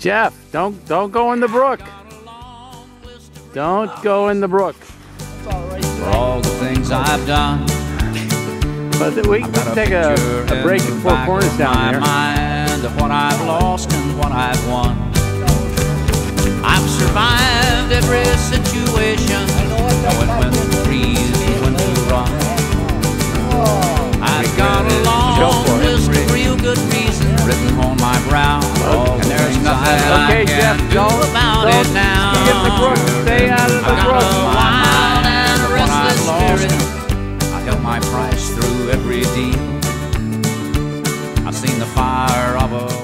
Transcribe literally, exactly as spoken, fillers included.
Jeff, don't don't go in the brook. Don't go in the brook. For all the things I've done. But we can take a, a break at Four Corners down there. Mind of what I've lost and what I've won. I've survived every situation, knowing when to freeze and when to run. I've got a long list of real good reasons written on my brow. All the things I Okay, can Jeff, do don't, about don't it now. get in the brook. Stay out of the I've got brook. a wild and restless spirit. I held my price through every deal. I've seen the fire of a